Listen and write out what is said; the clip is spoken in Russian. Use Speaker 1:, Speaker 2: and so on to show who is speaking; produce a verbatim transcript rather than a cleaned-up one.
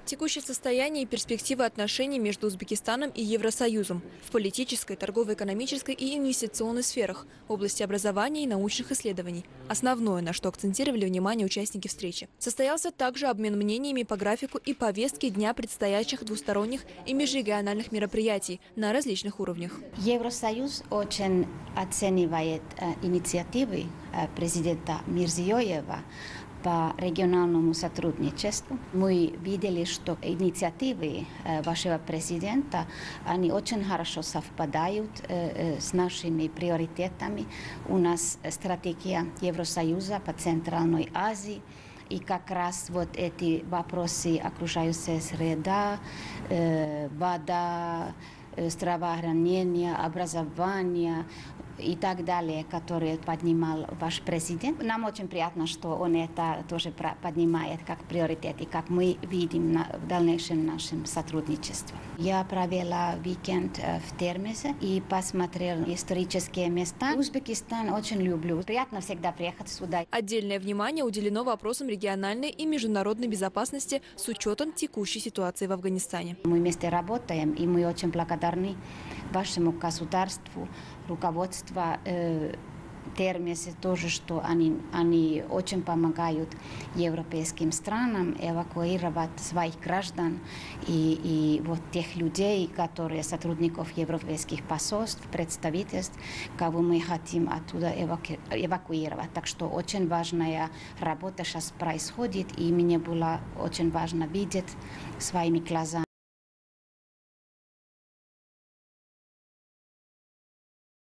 Speaker 1: Текущее состояние и перспективы отношений между Узбекистаном и Евросоюзом в политической, торгово-экономической и инвестиционной сферах, в области образования и научных исследований. Основное, на что акцентировали внимание участники встречи. Состоялся также обмен мнениями по графику и повестке дня предстоящих двусторонних и межрегиональных мероприятий на различных уровнях.
Speaker 2: Евросоюз очень оценивает э, инициативы э, президента Мирзиёева по региональному сотрудничеству. Мы видели, что инициативы э, вашего президента, они очень хорошо совпадают э, э, с нашими приоритетами. У нас стратегия Евросоюза по Центральной Азии. И как раз вот эти вопросы окружающая среда, э, вода, э, здравоохранение, образование и так далее, которые поднимал ваш президент. Нам очень приятно, что он это тоже поднимает как приоритет и как мы видим на, в дальнейшем нашем сотрудничестве. Я провела уикенд в Термезе и посмотрела исторические места. Узбекистан очень люблю. Приятно всегда приехать сюда.
Speaker 1: Отдельное внимание уделено вопросам региональной и международной безопасности с учетом текущей ситуации в Афганистане.
Speaker 2: Мы вместе работаем, и мы очень благодарны вашему государству, руководству э, Термезе тоже, что они, они очень помогают европейским странам эвакуировать своих граждан и, и вот тех людей, которые сотрудников европейских посольств, представительств, кого мы хотим оттуда эваку, эвакуировать. Так что очень важная работа сейчас происходит, и мне было очень важно видеть своими глазами.